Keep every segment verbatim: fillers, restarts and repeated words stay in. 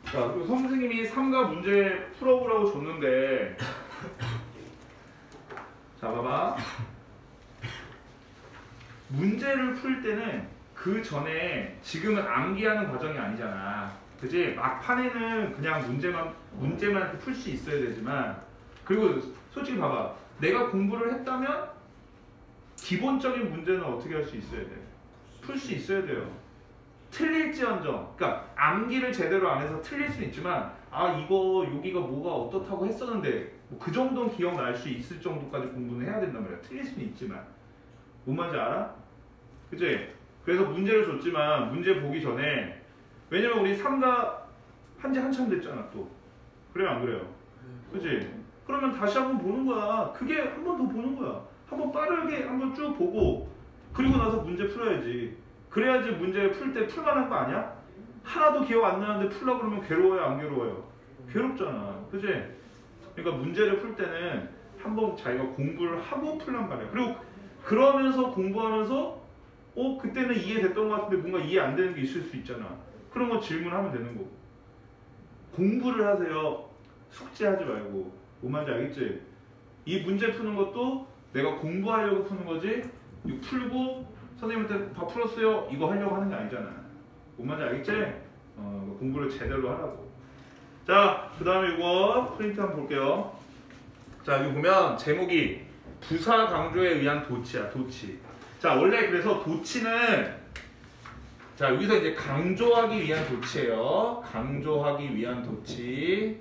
자, 그리고 선생님이 삼가 문제 풀어보라고 줬는데, 자, 봐봐. 문제를 풀 때는 그 전에 지금은 암기하는 과정이 아니잖아. 그지? 막판에는 그냥 문제만, 문제만 풀 수 있어야 되지만, 그리고 솔직히 봐봐. 내가 공부를 했다면 기본적인 문제는 어떻게 할 수 있어야 돼? 풀 수 있어야 돼요. 틀릴지언정, 그러니까 암기를 제대로 안 해서 틀릴 수는 있지만 아 이거 여기가 뭐가 어떻다고 했었는데 뭐 그 정도는 기억날 수 있을 정도까지 공부는 해야 된단 말이야. 틀릴 수는 있지만 뭔 말인지 알아? 그치? 그래서 문제를 줬지만 문제 보기 전에 왜냐면 우리 삼가 한지 한참 됐잖아 또. 그래요 안 그래요? 그치? 그러면 다시 한번 보는 거야. 그게 한 번 더 보는 거야. 한번 빠르게 한번 쭉 보고 그리고 나서 문제 풀어야지. 그래야지 문제 풀 때 풀만한 거 아니야? 하나도 기억 안 나는데 풀려고 그러면 괴로워요 안 괴로워요? 괴롭잖아. 그치? 그러니까 문제를 풀 때는 한번 자기가 공부를 하고 풀란 말이야. 그리고 그러면서 공부하면서 어? 그때는 이해됐던 것 같은데 뭔가 이해 안 되는 게 있을 수 있잖아. 그런 거 질문하면 되는 거고. 공부를 하세요. 숙제하지 말고. 뭔 말인지 알겠지? 이 문제 푸는 것도 내가 공부하려고 푸는 거지 이거 풀고 선생님한테 다 풀었어요 이거 하려고 하는 게 아니잖아. 뭔 말인지 알겠지? 어, 공부를 제대로 하라고. 자, 그 다음에 이거 프린트 한번 볼게요. 자, 여기 보면 제목이 부사 강조에 의한 도치야. 도치. 자, 원래 그래서 도치는 자 여기서 이제 강조하기 위한 도치예요. 강조하기 위한 도치.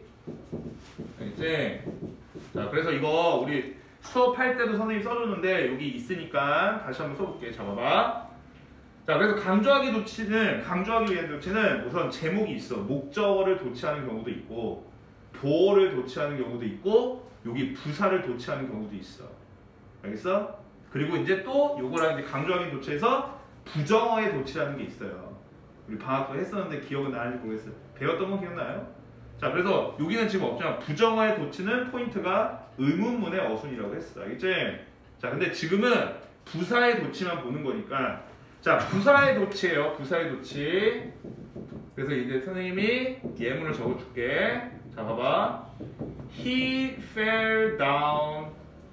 이제 자 그래서 이거 우리 수업할 때도 선생님이 써주는데 여기 있으니까 다시 한번 써볼게. 잡아봐. 자 그래서 강조하기 도치는 강조하기 위한 도치는 우선 제목이 있어. 목적어를 도치하는 경우도 있고 보어를 도치하는 경우도 있고 여기 부사를 도치하는 경우도 있어. 알겠어? 그리고 이제 또 요거랑 이제 강조하기 도치에서 부정어의 도치라는 게 있어요. 우리 방학 때 했었는데 기억은 나는지 모르겠어요. 배웠던 건 기억나요? 자 그래서 여기는 지금 없지만 부정어의 도치는 포인트가 의문문의 어순이라고 했어. 알겠지? 자 근데 지금은 부사의 도치만 보는 거니까 자 부사의 도치예요. 부사의 도치. 그래서 이제 선생님이 예문을 적어줄게. 자 봐봐. He fell down.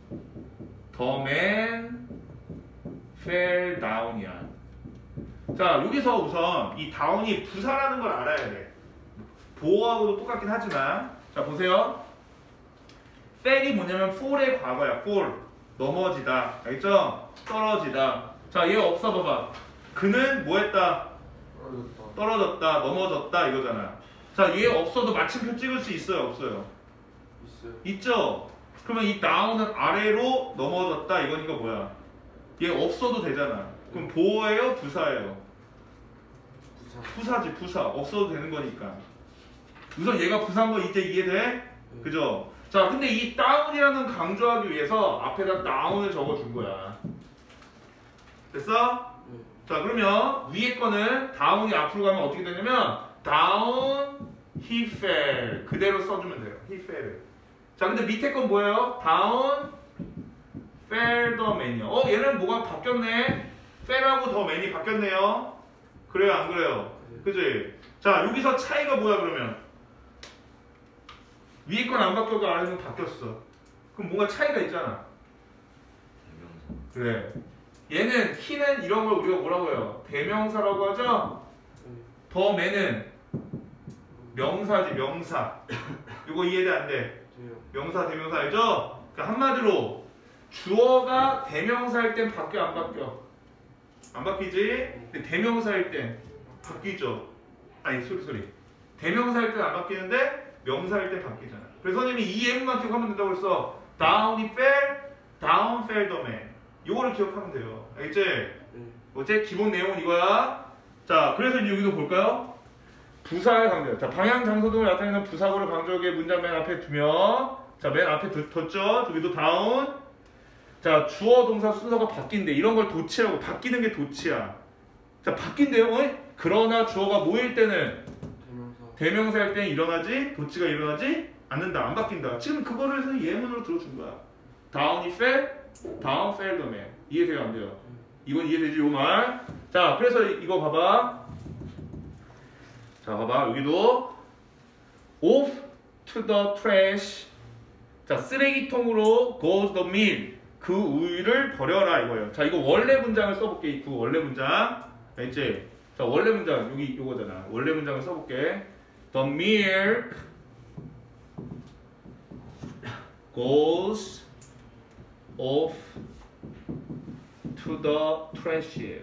The man fell down이야. 자 여기서 우선 이 down이 부사라는 걸 알아야 돼. 보어하고도 똑같긴 하지만 자 보세요. fell이 뭐냐면 fall의 과거야. fall 넘어지다. 알겠죠? 떨어지다. 자 얘 없어 봐봐. 그는 뭐 했다? 떨어졌다. 떨어졌다. 넘어졌다 이거잖아. 자 얘 없어도 마침표 찍을 수 있어요? 없어요? 있어요. 있죠? 그러면 이 down은 아래로 넘어졌다 이거니까 뭐야? 얘 없어도 되잖아. 그럼 보어예요? 부사예요? 부사. 부사지 부사. 없어도 되는 거니까. 우선 얘가 부사인 거 이제 이해돼? 네. 그죠? 자 근데 이 down이라는 강조하기 위해서 앞에다 down을 적어준 거야. 됐어? 네. 자 그러면 위에 거는 down이 앞으로 가면 어떻게 되냐면 down he fell 그대로 써주면 돼요. he fell. 자 근데 밑에 건 뭐예요? down fell the man이요. 어 얘는 뭐가 바뀌었네. fell하고 the man이 바뀌었네요. 그래요 안 그래요? 그지? 자 여기서 차이가 뭐야 그러면? 위에 건 안 바뀌었고 아래 건 바뀌었어. 그럼 뭔가 차이가 있잖아. 그래. 얘는 he는 이런 걸 우리가 뭐라고 해요? 대명사라고 하죠? the man은 명사지 명사. 이거 이해돼 안 돼? 명사 대명사 알죠? 그러니까 한마디로 주어가 대명사일 땐 바뀌어 안 바뀌어? 안 바뀌지? 근데 대명사일 땐 바뀌죠? 아니 소리 소리 대명사일 땐 안 바뀌는데 명사일 땐 바뀌잖아. 그래서 선생님이 이 예문만 기억하면 된다고 그랬어. down이 fell, down fell the man. 요거를 기억하면 돼요. 알겠지? 응. 어째 기본 내용은 이거야. 자 그래서 이제 여기도 볼까요? 부사의 강조. 자 방향 장소 등을 나타내는 부사구를 강조하게 문장 맨 앞에 두면 자 맨 앞에 뒀죠? 저기도 down. 자 주어 동사 순서가 바뀐대. 이런 걸 도치라고. 바뀌는 게 도치야. 자 바뀐대요. 어이? 그러나 주어가 뭐일 때는 대명사. 대명사일 때는 일어나지 도치가 일어나지 않는다. 안 바뀐다. 지금 그거를 해서 예문으로 들어준 거야. down이 fell, down fell the man. 이해돼요 안 돼요? 음. 이건 이해되지 요 말. 자 그래서 이거 봐봐. 자 봐봐 여기도 off to the trash. 자, 쓰레기통으로 goes the milk. 그 우유를 버려라 이거예요. 자, 이거 원래 문장을 써볼게. 그 원래 문장. 알겠지? 자, 원래 문장 여기 이거잖아. 원래 문장을 써볼게. The milk goes off to the trash예요.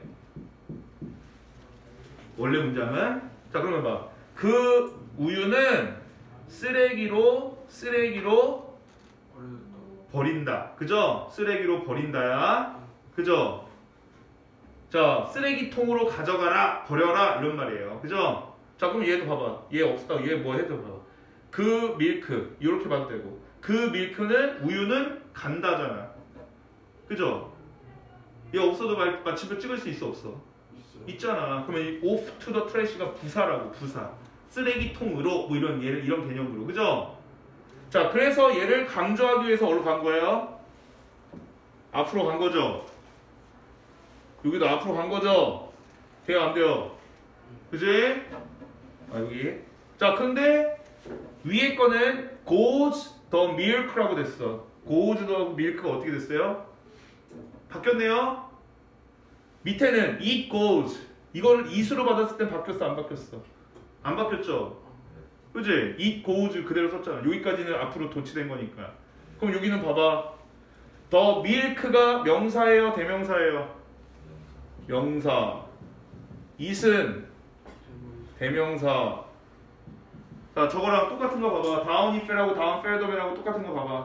원래 문장은 자, 그러면 봐. 그 우유는 쓰레기로 쓰레기로 버린다. 그죠? 쓰레기로 버린다야. 그죠? 자, 쓰레기통으로 가져가라, 버려라 이런 말이에요. 그죠? 자, 그럼 얘도 봐봐. 얘 없었다. 얘 뭐 해도 봐봐. 그 밀크 이렇게 봐도 되고 그 밀크는 우유는 간다잖아. 그죠? 얘 없어도 마침표 찍을 수 있어 없어? 있어. 있잖아. 그러면 이 off to the trash가 부사라고. 부사. 쓰레기통으로 뭐 이런 얘를 이런 개념으로. 그죠? 자, 그래서 얘를 강조하기 위해서 어디로 간 거예요? 앞으로 간 거죠. 여기도 앞으로 간 거죠. 돼요 안 돼요? 그지? 아, 여기. 자, 근데 위에 거는 goes the milk라고 됐어. goes the milk가 어떻게 됐어요? 바뀌었네요. 밑에는 it goes. 이거를 it으로 받았을 땐 바뀌었어 안 바뀌었어? 안 바뀌었죠? 그지? it goes 그대로 썼잖아. 여기까지는 앞으로 도치된 거니까. 그럼 여기는 봐봐. the milk가 명사예요 대명사예요? 명사. it은 대명사. 자, 저거랑 똑같은 거 봐봐. 다운 이펠하고 다운 펠더맨하고 똑같은 거 봐봐.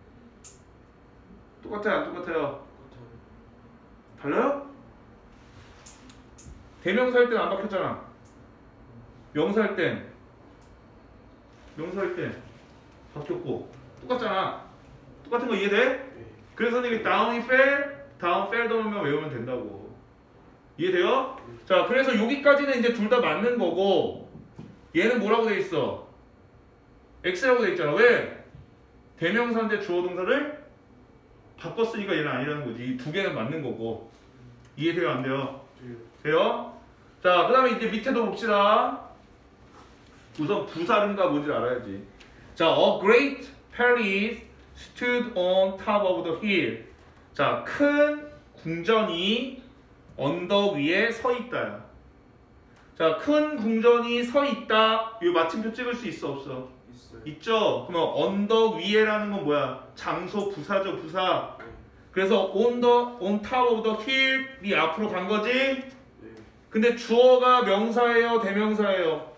똑같아요 안 똑같아요? 달라요? 대명사 할 때는 안 바뀌었잖아. 명사 할 땐 명사 할 땐 바뀌었고 똑같잖아. 똑같은 거 이해돼? 그래서 이게 다운이 펠, 다운 펠더맨만 외우면 된다고. 이해돼요? 자, 그래서 여기까지는 이제 둘 다 맞는 거고 얘는 뭐라고 돼 있어? X라고 돼 있잖아. 왜? 대명사인데 주어 동사를 바꿨으니까 얘는 아니라는 거지. 이 두 개는 맞는 거고. 이해돼요 안 돼요? 돼요? 자, 그 다음에 이제 밑에도 봅시다. 우선 부사른가 뭔지 알아야지. 자, a great palace stood on top of the hill. 자, 큰 궁전이 언덕 위에 서 있다야. 자, 큰 궁전이 서 있다. 이 마침표 찍을 수 있어 없어? 있어요. 있죠? 그러면 언덕 위에라는 건 뭐야? 장소 부사죠 부사. 네. 그래서 on the on top of the hill이 앞으로 간 거지? 네. 근데 주어가 명사예요 대명사예요?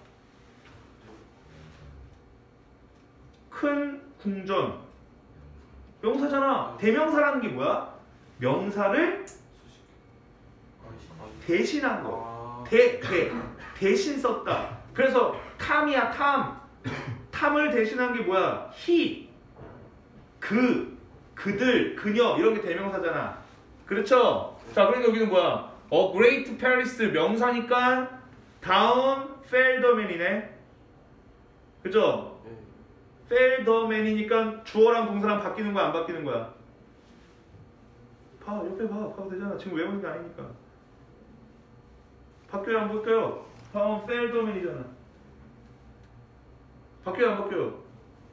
큰 궁전 명사잖아. 대명사라는 게 뭐야? 명사를 대신한 거. 대, 대, 대신 썼다. 그래서 탐이야 탐. 탐을 대신한 게 뭐야? he, 그, 그들, 그녀 이런 게 대명사잖아. 그렇죠? 자, 그러니까 여기는 뭐야? A great palace 명사니까 다운 펠더맨이네. 그죠? 펠더맨이니까 주어랑 동사랑 바뀌는 거야 안 바뀌는 거야? 봐 옆에 봐 봐도 되잖아. 지금 외우는 게 아니니까. 바뀌어요 안 바뀌어요? 다운 펠더맨이잖아. 바뀌어요 안 바뀌어요?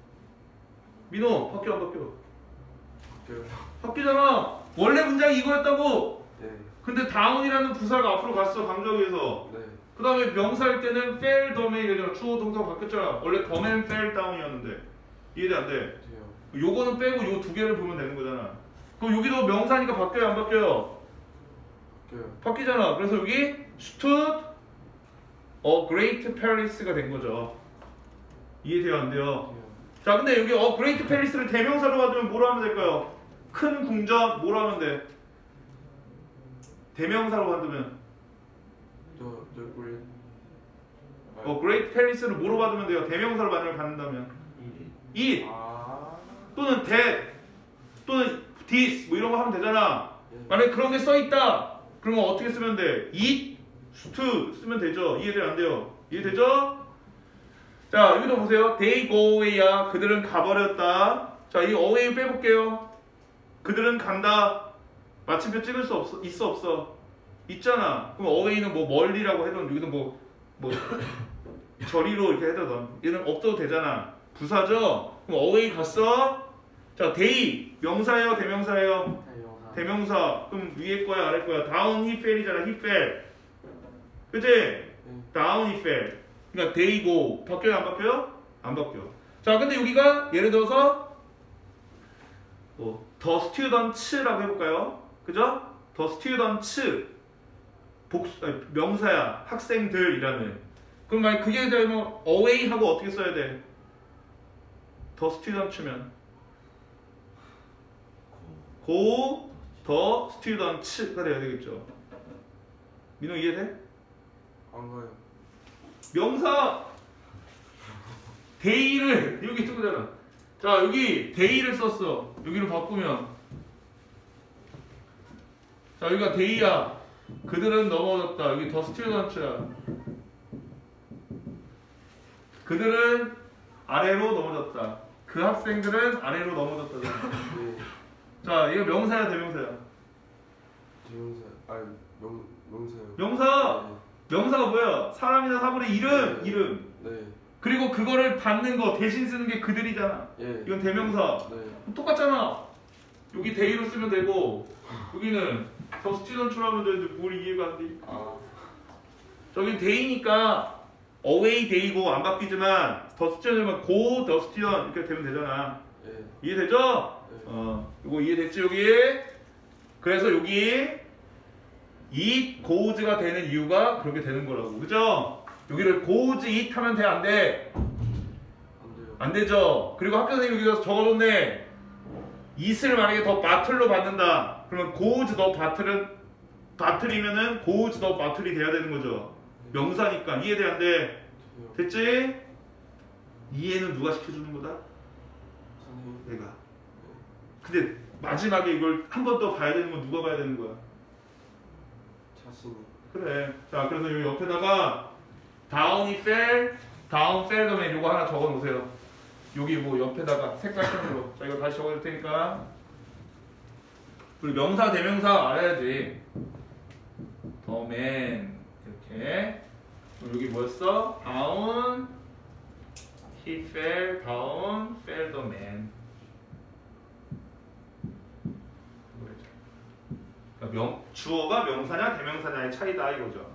민호 바뀌어 안 바뀌어? 바뀌어요. 바뀌잖아. 원래 문장이 이거였다고. 네. 근데 다운이라는 부사가 앞으로 갔어 강조하기 위해서. 네. 그 다음에 명사일 때는 펠더맨이 되잖아. 주어 동사가 바뀌었잖아. 원래 더맨 펠 다운이었는데. 이해돼 안 돼? 돼요. 요거는 빼고 요 두 개를 보면 되는 거잖아. 그럼 여기도 명사니까 바뀌어요 안 바뀌어요? 바뀌어요. 바뀌잖아. 그래서 여기 stood a great palace가 된 거죠. 이해돼요 안 돼요? 돼요. 자, 근데 여기 a great palace를 대명사로 받으면 뭐로 하면 될까요? 큰 궁전 뭐로 하면 돼? 대명사로 받으면 The, the great 어, great palace를 뭐로 받으면 돼요? 대명사로 받으면 받는다면 it 아... 또는 that 또는 this 뭐 이런 거 하면 되잖아. 예. 만약에 그런 게 써있다 그러면 어떻게 쓰면 돼? it, to 쓰면 되죠. 이해돼요 안 돼요? 이해되죠? 자, 여기도 보세요. They go away야. 그들은 가버렸다. 자, 이 away 빼볼게요. 그들은 간다. 마침표 찍을 수 없어? 있어 없어? 있잖아. 그럼 away는 뭐 멀리라고 해도 여기도 뭐 뭐 저리로 이렇게 해도 얘는 없어도 되잖아. 부사죠? 그럼 away 갔어? 자, day 명사예요, 대명사예요? 대명사. 대명사. 그럼 위에 거야, 아래 거야? down he fell이잖아. he fell. 그치? down he fell. 그러니까 they go. 바뀌어요, 안 바뀌어요? 안 바뀌어. 자, 근데 여기가 예를 들어서 뭐 the students라고 해볼까요? 그죠? the students 복수, 아니, 명사야. 학생들이라는. 그럼 만약 그게 되면 away 하고 어떻게 써야 돼? the students면 go the students가 돼야 되겠죠. 민호 이해돼? 안 가요. 명사 day를 여기 뜨거잖아. 자, 여기 day를 썼어. 여기로 바꾸면 자, 여기가 day야. 그들은 넘어졌다. 여기 더 스튜던츠야. 그들은 아래로 넘어졌다. 그 학생들은 아래로 넘어졌다. 네. 자, 이거 명사야, 대명사야? 대명사. 아니 명 명사요. 명사. 명사가 뭐야? 사람이나 사물의 이름, 네. 이름. 네. 그리고 그거를 받는 거 대신 쓰는 게 그들이잖아. 예. 이건 대명사. 네. 똑같잖아. 여기 데이로 쓰면 되고 여기는 더 스튜던트로 하면 되는데 뭘 이해가 안 돼? 아. 저기 데이니까 away 데이고 안 바뀌지만 더 스튜던트면 go 더 스튜던 이렇게 되면 되잖아. 예. 이해되죠? 네. 어, 이거 이해됐지 여기? 그래서 여기 it goes가 되는 이유가 그렇게 되는 거라고, 그죠? 여기를 goes it 하면 돼, 안 돼? 안 돼요. 안 되죠. 그리고 학교 선생님이 여기서 적어줬네. it을 만약에 더 바틀로 받는다. 그러면 goes 더 바틀은 바틀이면은 goes 더 바틀이 돼야 되는 거죠. 명사니까. 이해돼, 안 돼? 돼요. 됐지? 이해는 누가 시켜주는 거다? 선생님. 내가. 근데 마지막에 이걸 한 번 더 봐야 되는 건 누가 봐야 되는 거야? 자신이. 그래. 자, 그래서 여기 옆에다가 down이 fell, down fell 그러면 이거 하나 적어 놓으세요. 여기 뭐 옆에다가 색깔별로. 자, 이거 다시 적어 줄 테니까. 그리고 명사, 대명사 알아야지. the man 이렇게. 그럼 여기 뭐였어? down, he fell, down, fell the man. 그러니까 명, 주어가 명사냐 대명사냐의 차이다 이거죠.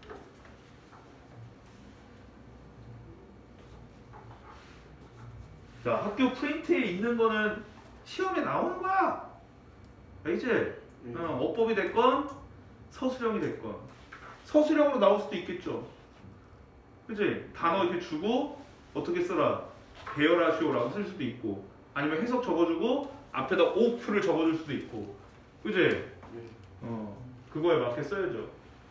자, 학교 프린트에 있는 거는 시험에 나오는 거야. 알겠지? 음. 어, 어법이 됐건 서술형이 됐건 서술형으로 나올 수도 있겠죠. 그치? 단어 이렇게 주고 어떻게 써라 배열하시오라고 쓸 수도 있고 아니면 해석 적어주고 앞에다 오프를 적어줄 수도 있고 그치? 예. 어, 그거에 맞게 써야죠.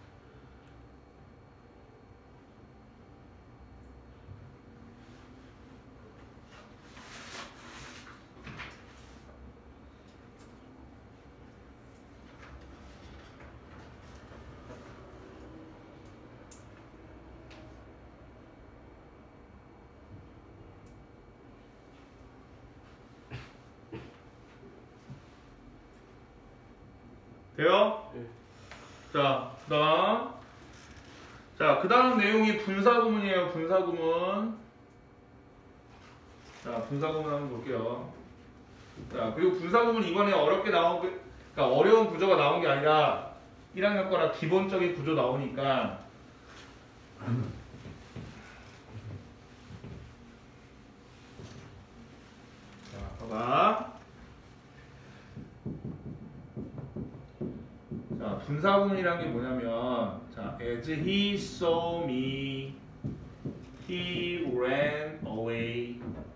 돼요? 예. 자, 그 다음. 자, 그 다음 내용이 분사구문이에요, 분사구문. 자, 분사구문 한번 볼게요. 자, 그리고 분사구문 이번에 어렵게 나온, 게, 그러니까 어려운 구조가 나온 게 아니라 일 학년 거라 기본적인 구조 나오니까. 자, 봐봐. 자, 분사구문이란 게 뭐냐면, 자, as he saw me, he ran away.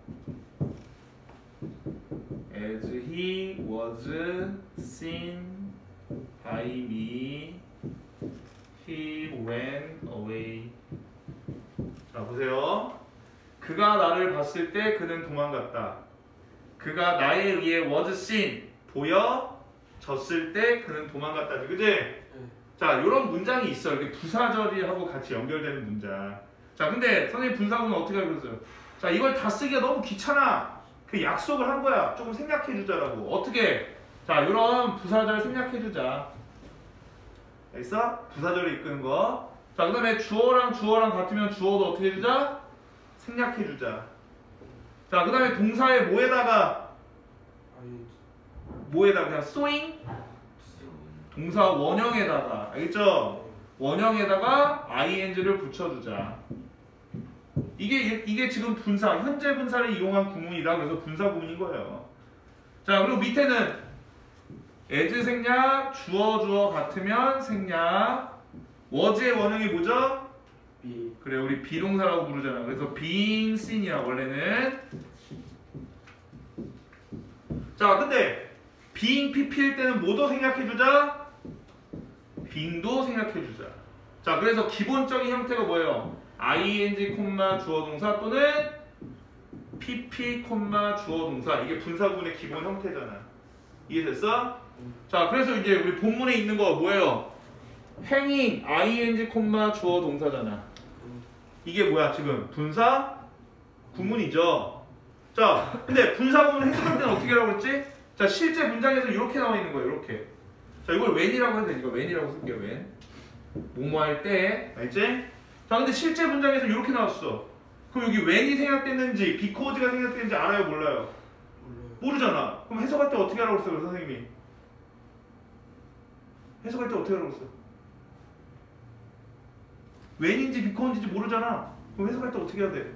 As he was seen by me, he ran away. 자, 보세요. 그가 나를 봤을 때 그는 도망갔다. 그가 나에 의해 was seen, 보여졌을 때 그는 도망갔다. 그지? 예. 자, 이런 문장이 있어. 이렇게 부사절이하고 같이 연결되는 문장. 자, 근데 선생님 분사구문 어떻게 알고 있어요? 자, 이걸 다 쓰기가 너무 귀찮아. 그 약속을 한 거야. 조금 생략해주자라고. 어떻게? 자, 이런 부사절 생략해주자. 알겠어? 부사절을 이끄는 거. 자, 그 다음에 주어랑 주어랑 같으면 주어도 어떻게 해주자? 생략해주자. 자, 그 다음에 동사에 뭐에다가 아이엔지. 뭐에다가 그냥 쏘잉? 동사 원형에다가 알겠죠? 원형에다가 ing를 붙여주자. 이게 이게 지금 분사 현재 분사를 이용한 구문이다. 그래서 분사 구문인 거예요. 자, 그리고 밑에는 as 생략, 주어 주어 같으면 생략. was의 원형이 뭐죠? B. 그래, 우리 비동사라고 부르잖아. 그래서 being seen이야 원래는. 자, 근데 being pp일 때는 뭐도 생략해주자? being도 생략해주자. 자, 그래서 기본적인 형태가 뭐예요? ing, 주어 동사 또는 pp, 주어 동사. 이게 분사 구문의 기본 형태잖아. 이해됐어? 자, 그래서 이제 우리 본문에 있는 거 뭐예요? 행ing, ing, 주어 동사잖아. 이게 뭐야 지금? 분사 구문이죠. 자, 근데 분사 구문 해석할 때는 어떻게 하라고 그랬지? 자, 실제 문장에서 이렇게 나와 있는 거예요. 이렇게. 자, 이걸 when이라고 해도 되니까 when이라고 쓸게요. when. 뭐뭐 할 때. 알지? 자, 근데 실제 문장에서 이렇게 나왔어. 그럼 여기 when이 생략됐는지 because가 생략됐는지 알아요? 몰라요? 몰라요. 모르잖아. 그럼 해석할 때 어떻게 하라고 했어요? 선생님이. 해석할 때 어떻게 하라고 했어요? when인지 because인지 모르잖아. 그럼 해석할 때 어떻게 해야 돼?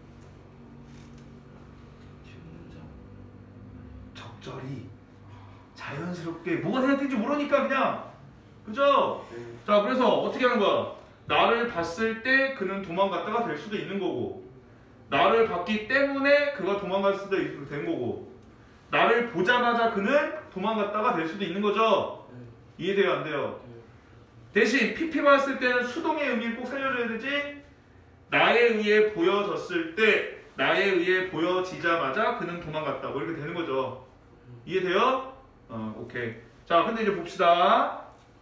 적절히 자연스럽게 뭐가 생각될지 모르니까 그냥 그죠? 네. 자, 그래서 어떻게 하는 거야? 나를 봤을 때 그는 도망갔다가 될 수도 있는 거고, 나를 봤기 때문에 그가 도망갈 수도 있- 되는 거고, 나를 보자마자 그는 도망갔다가 될 수도 있는 거죠. 네. 이해돼요? 안 돼요? 네. 대신 피피 봤을 때는 수동의 의미를 꼭 살려줘야 되지. 나에 의해 보여졌을 때, 나에 의해 보여지자마자 그는 도망갔다. 뭐 이렇게 되는 거죠. 이해돼요? 어, 오케이. 자, 근데 이제 봅시다.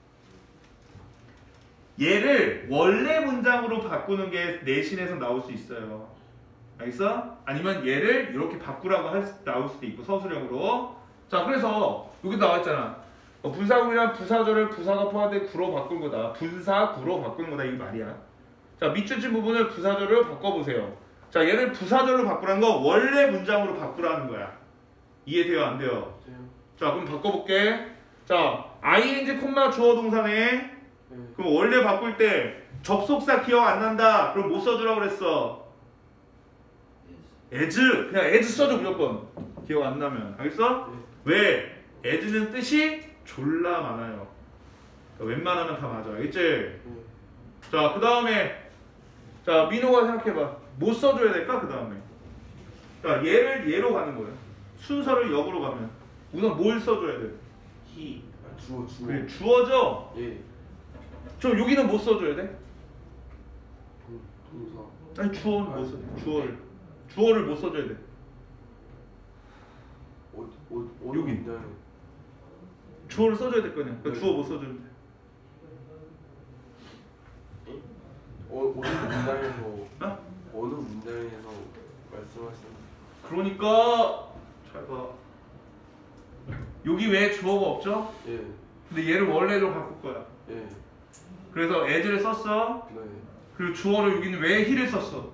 얘를 원래 문장으로 바꾸는 게 내신에서 나올 수 있어요. 알겠어? 아니면 얘를 이렇게 바꾸라고 할 수, 나올 수도 있고 서술형으로. 자, 그래서 여기 나와 있잖아. 어, 분사구이란 부사절을 부사가 포함된 구로 바꾼 거다. 분사 구로 바꾼 거다 이 말이야. 자, 밑줄진 부분을 부사절로 바꿔보세요. 자, 얘를 부사절로 바꾸라는 거 원래 문장으로 바꾸라는 거야. 이해돼요? 안 돼요? 돼요. 자, 그럼 바꿔볼게. 자, ing, 주어 동사네. 네. 그럼 원래 바꿀 때 접속사 기억 안 난다. 그럼 뭐 써주라고 그랬어? as. 그냥 as 써줘 무조건. 기억 안 나면. 알겠어? 네. 왜? as는 뜻이 졸라 많아요. 그러니까 웬만하면 다 맞아. 알겠지? 네. 자, 그 다음에 자, 민호가 생각해봐. 뭐 써줘야 될까? 그 다음에 자, 얘를 얘로 가는 거예요. 순서를 역으로 가면 우선 뭘 써줘야 돼? he. 아, 주어 주어. 그래, 주어죠? 예. 저 여기는 뭐 써줘야 돼? 동, 동사. 아니 주어는 뭐 써? 주어를 주어를 뭐 써줘야 돼? 어, 어, 어, 여기. 네. 주어를 써줘야 될 거냐? 그러니까 네. 주어 뭐 써주면 돼? 어, 어느 문장에서 어? 어느 문장에서 말씀하시는 그러니까 잘 봐. 여기 왜 주어가 없죠? 예. 근데 얘를 원래로 바꿀 거야. 예. 그래서 as를 썼어. 네. 그리고 주어를 여기는 왜 he를 썼어?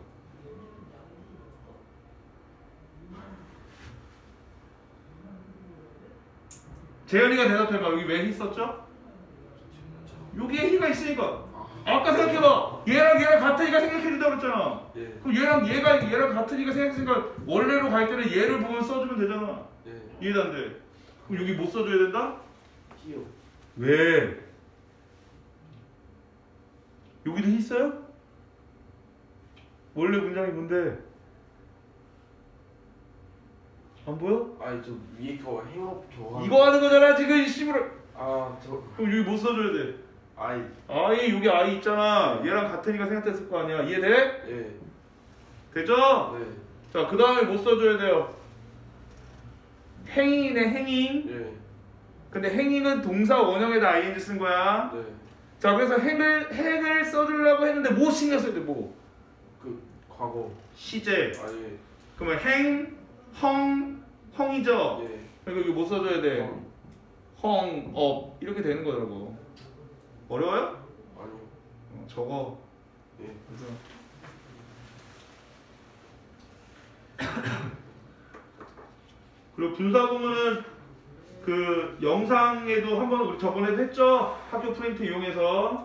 재현이가 대답해봐. 여기 왜 he 썼죠? 여기에 he가 있으니까. 아까 생각해봐. 얘랑 얘랑 같으니까 생각해준다고 그랬잖아. 예. 그럼 얘랑 얘가 얘랑 같으니까 생각했으니까 원래로 갈 때는 얘를 보면 써주면 되잖아. 예. 이해도 안 돼. 그럼 여기 못 써줘야 된다? he요. 왜? 여기도 he 있어요? 원래 문장이 뭔데? 안 보여? 아니 저 위에 거 행업 저. 이거 하는 거잖아 지금 이 씨부를. 아 저. 그럼 여기 못 써줘야 돼. 아이. 아이 여기 아이 있잖아. 얘랑 같으니까 생각했을 거 아니야. 이해돼? 예. 되죠? 네. 자, 그 다음에 못 써줘야 돼요. 행인이네, 행인. 예. 근데 행인은 동사 원형에다 ing 쓴 거야. 네. 자, 그래서 행을, 행을 써주려고 했는데 뭐 신경 써야 돼, 뭐? 그 과거. 시제. 아 예. 그러면 행, 헝, 헝이죠? 예. 그러니까 이거 뭐 써줘야 돼? 어. 헝, 업. 이렇게 되는 거라고. 어려워요? 아니요. 적어. 예. 그리고 분사구문은 그 영상에도 한번 우리 저번에도 했죠? 학교 프린트 이용해서.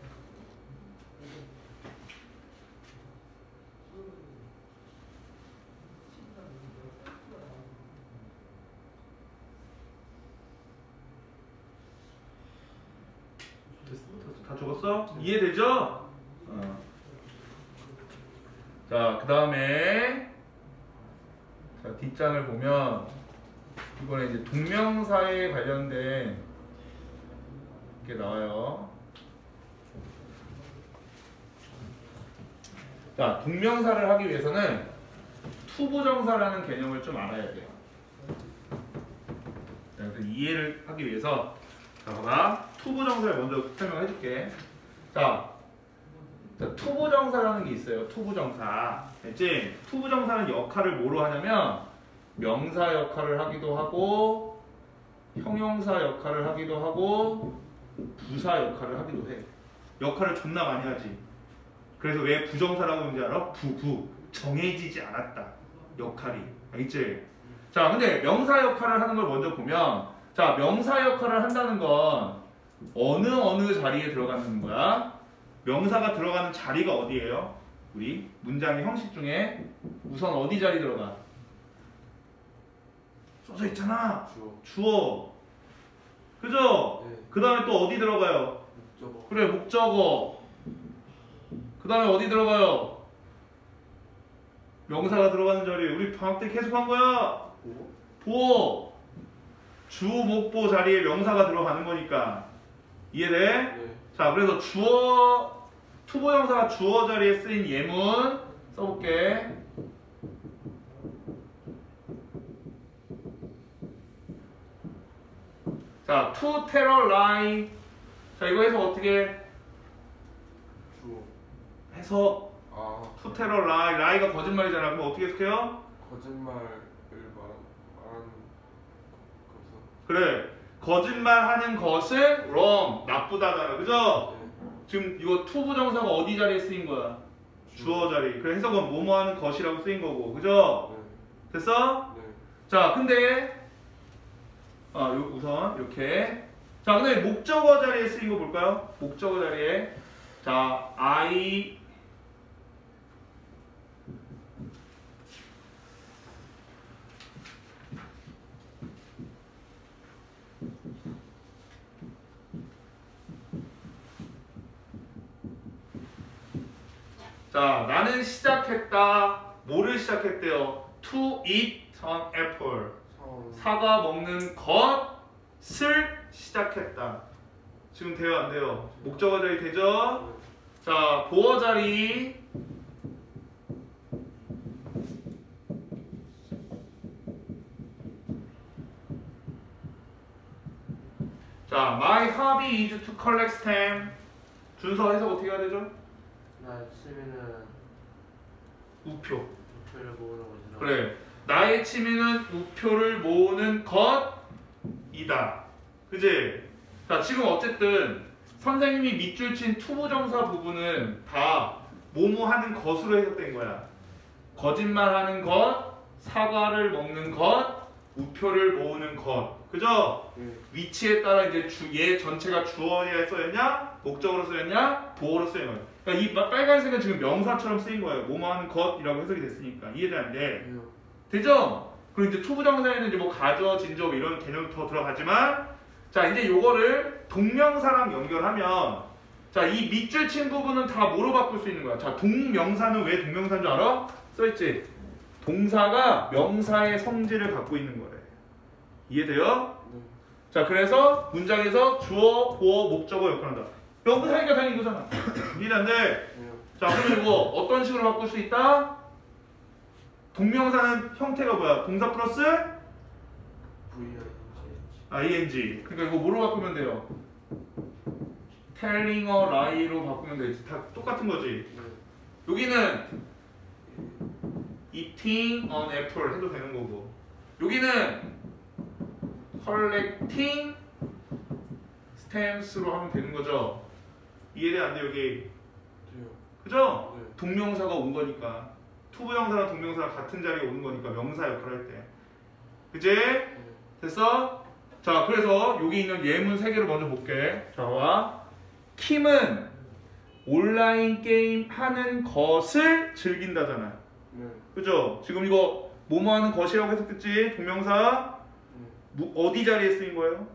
다 적었어? 이해되죠? 어. 자, 그 다음에 자, 뒷장을 보면 이번에 이제 동명사에 관련된 게 나와요. 자, 동명사를 하기 위해서는 투부정사라는 개념을 좀 알아야 돼요. 자, 그래서 이해를 하기 위해서 자, 봐봐. 투부정사를 먼저 설명해 줄게. 자, 자, 투부정사라는 게 있어요. 투부정사. 알지? 투부정사는 역할을 뭐로 하냐면 명사 역할을 하기도 하고 형용사 역할을 하기도 하고 부사 역할을 하기도 해. 역할을 존나 많이 하지. 그래서 왜 부정사라고 하는지 알아? 부부. 정해지지 않았다. 역할이. 알지? 자, 근데 명사 역할을 하는 걸 먼저 보면 자, 명사 역할을 한다는 건 어느 어느 자리에 들어가는 거야? 명사가 들어가는 자리가 어디예요? 우리 문장의 형식 중에 우선 어디 자리 들어가? 써져 있잖아. 주어. 주어. 그죠? 네. 그 다음에 또 어디 들어가요? 목적어. 그래, 목적어. 그 다음에 어디 들어가요? 명사가 들어가는 자리. 우리 방학 때 계속 한 거야. 오. 보어. 주, 목보 자리에 명사가 들어가는 거니까. 이해돼? 네. 자, 그래서 주어, 투부정사가 주어 자리에 쓰인 예문 써볼게. 자, to tell a lie. 자, 이거 해서 어떻게 주어. 해서 아. to tell a lie. lie가 거짓말이잖아. 그럼 어떻게 해석해요? 거짓말을 말한 말하는 것은. 그래. 거짓말하는 것은 wrong. 나쁘다잖아. 그죠? 네. 지금 이거 투부정사가 어디 자리에 쓰인 거야? 주어 자리. 그래, 해석은 뭐뭐 하는 것이라고 쓰인 거고. 그죠? 네. 됐어? 네. 자, 근데 아, 요, 우선 이렇게. 자, 근데 목적어 자리에 쓰인 거 볼까요? 목적어 자리에. 자, I 자, 나는 시작했다. 뭐를 시작했대요? To eat an apple. 사원. 사과 먹는 것을 시작했다. 지금 돼요, 안 돼요? 목적어 자리 되죠? 자, 보어 자리. 자, my hobby is to collect stamp. 준서 해석 어떻게 해야 되죠? 나 취미는 우표. 우표를 모으는 거지. 그래. 나의 취미는 우표를 모으는 것이다. 그지? 자, 지금 어쨌든 선생님이 밑줄 친 투부정사 부분은 다 뭐뭐 하는 것으로 해석된 거야. 거짓말하는 것, 사과를 먹는 것, 우표를 모으는 것. 그죠? 네. 위치에 따라 이제 주, 얘 전체가 주어에 쓰였냐, 목적으로 쓰였냐, 보어로 쓰인 거야. 그러니까 이 빨간색은 지금 명사처럼 쓰인 거예요. 뭐뭐 하는 것이라고 해석이 됐으니까. 이해돼 안 돼? 네. 되죠? 그리고 이제 투부정사에는 이제 뭐 가저, 진저 뭐 이런 개념이 더 들어가지만, 자, 이제 요거를 동명사랑 연결하면, 자, 이 밑줄 친 부분은 다 뭐로 바꿀 수 있는 거야? 자, 동명사는 왜 동명사인 줄 알아? 써있지? 동사가 명사의 성질을 갖고 있는 거래. 이해돼요? 네. 자, 그래서 문장에서 주어, 보어, 목적어 역할한다. 명사니까 당연히 이거잖아. 이해 안 돼? 네. 자, 그럼 이거 어떤 식으로 바꿀 수 있다? 동명사는 형태가 뭐야? 동사 플러스 아이엔지. 그러니까 이거 뭐로 바꾸면 돼요? telling a lie로 바꾸면 되지. 다 똑같은 거지. 네. 여기는 eating an apple 해도 되는 거고, 여기는 collecting stamps로 하면 되는 거죠. 이해돼 안 돼? 여기 그죠? 네. 동명사가 온 거니까 투부정사랑 동명사가 같은 자리에 오는 거니까 명사 역할을 할 때. 그지? 네. 됐어? 자, 그래서 여기 있는 예문 세 개를 먼저 볼게. 자, 봐. 킴은 온라인 게임 하는 것을 즐긴다잖아. 네. 그죠? 지금 이거 뭐뭐 하는 것이라고 해석했지? 동명사 네. 무- 어디 자리에 쓰인 거예요?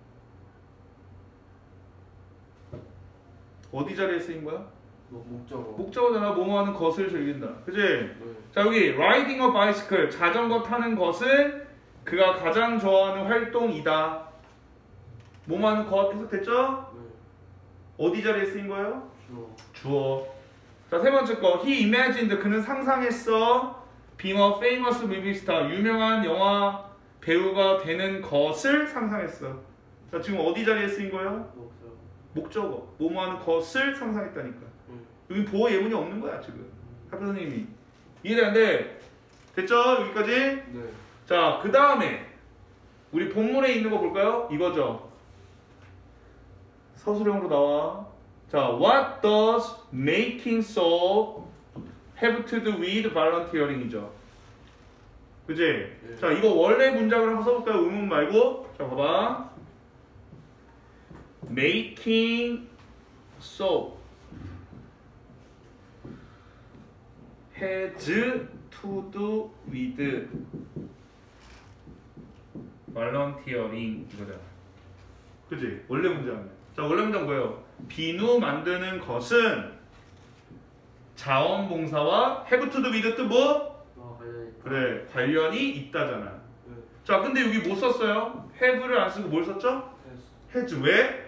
어디 자리에 쓰인 거야? 목- 목적어. 목적어잖아. 뭐뭐 하는 것을 즐긴다. 그지? 네. 자, 여기 riding a bicycle 자전거 타는 것은 그가 가장 좋아하는 활동이다. 뭐뭐 하는 것 해석됐죠? 네. 어디 자리에 쓰인 거예요? 주어. 주어. 자, 세 번째 거. He imagined 그는 상상했어. being a famous movie star 유명한 영화 배우가 되는 것을 상상했어. 자, 지금 어디 자리에 쓰인 거예요? 목적. 목적어. 뭐뭐 하는 것을 상상했다니까. 네. 여기 보호 예문이 없는 거야 지금. 학교 선생님이 이해되는데 됐죠? 여기까지. 네. 자, 그 다음에 우리 본문에 있는 거 볼까요? 이거죠. 서술형으로 나와. 자, what does making soap have to do with volunteering이죠. 그지? 네. 자, 이거 원래 문장을 한번 써볼까요? 의문 말고. 자, 봐봐. making soap has to do with volunteering 이거잖아. 그지? 원래 문장. 자, 원래 문장 뭐예요? 비누 만드는 것은 자원봉사와 have to do with 뜻 뭐? 어, 관련이 있다. 그래, 관련이 있다잖아. 네. 자, 근데 여기 뭐 썼어요? have를 안 쓰고 뭘 썼죠? 테스트. has. 왜?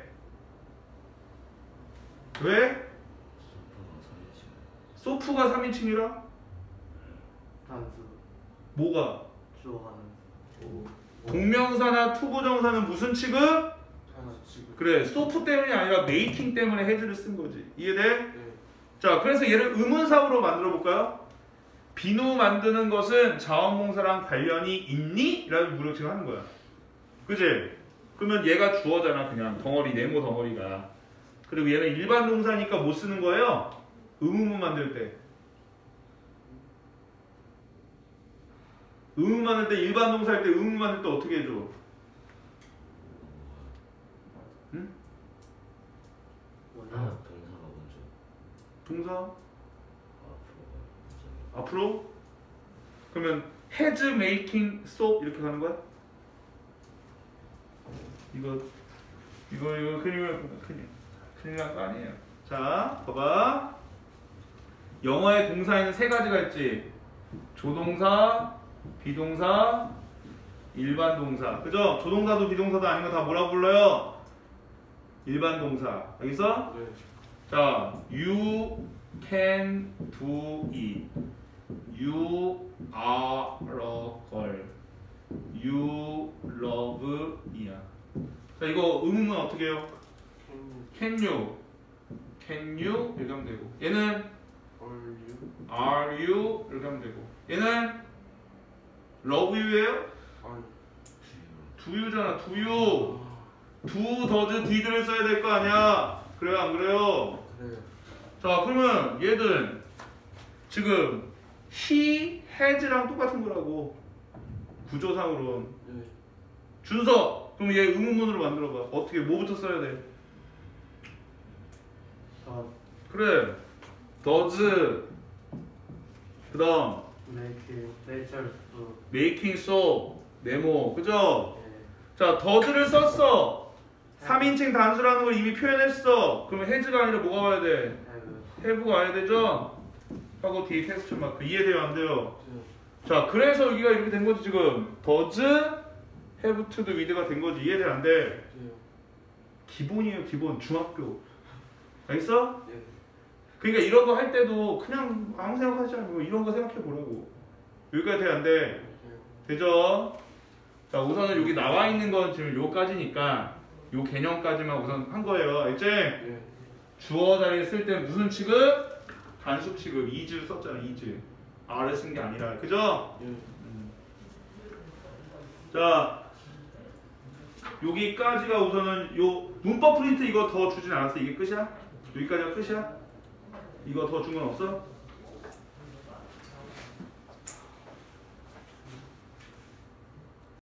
왜? 소프가 삼인칭이라? 단수. 뭐가? 주어가는. 동명사나 투부정사는 무슨 취급? 단수 지금. 그래, 소프 때문이 아니라 메이킹 때문에 has를 쓴 거지. 이해돼? 네. 자, 그래서 얘를 의문사로 만들어 볼까요? 비누 만드는 것은 자원봉사랑 관련이 있니? 라고 물어 지금 하는 거야. 그지? 그러면 얘가 주어잖아. 그냥 덩어리, 네모 덩어리가. 그리고 얘는 일반 동사니까 못 쓰는 거예요. 의문문 만들 때. 의문 만들 때 일반 동사 할 때 의문 만들 때 어떻게 해줘? 응? 원래 동사가 먼저. 동사? 앞으로. 앞으로? 그러면 has making soap 이렇게 가는 거야? 이거 이거 이거 큰일 큰일 큰일 날 거 아니에요. 자, 봐봐. 영어의 동사에는 세 가지가 있지. 조동사, 비동사, 일반 동사. 그죠? 조동사도 비동사도 아닌 거 다 뭐라고 불러요? 일반 동사. 여기서 네. 자, you can do it. You are a girl. You love 이야. 자, 이거 의문문 어떻게 해요? Can Can you? Can you? 이렇게 하면 되고. 얘는 you? are you? 이렇게 하면 되고. 얘는 love you예요? 아니. do you잖아. do you. do, does, did를 써야 될 거 아니야. 그래요, 안 그래요? 그래요. 자, 그러면 얘들 지금 he, has랑 똑같은 거라고. 구조상으로는. 네. 준서, 그럼 얘 의문문으로 만들어봐. 어떻게, 뭐부터 써야 돼? 더 그래. does. 그 다음 make nature to. making soap. 네모. 그죠? 예. 자, does를 썼어. 삼인칭 단수라는 걸 이미 표현했어. 그러면 has가 아니라 뭐가 와야 돼? have. have가 와야 되죠? 하고 뒤에 퀘스천 마크. 이해돼요, 안 돼요? 네. 자, 그래서 여기가 이렇게 된 거지 지금. does have to do with가 된 거지. 이해돼, 안 돼? 네. 기본이에요, 기본. 중학교. 알겠어? 네. 그러니까 이런 거 할 때도 그냥 아무 생각하지 않고 이런 거 생각해 보라고. 여기까지 돼, 안 돼? 네. 되죠? 자, 우선은 여기 나와 있는 건 지금 요까지니까 요 개념까지만 우선 한 거예요. 알지? 네. 주어 자리에 쓸 때 무슨 취급? 단수 취급. is를 썼잖아, is. are를 쓴 게 아니라. 그죠? 네. 자, 여기까지가 우선은 요 문법 프린트 이거 더 주진 않았어. 이게 끝이야? 여기까지가 끝이야? 이거 더 중요한 거 없어?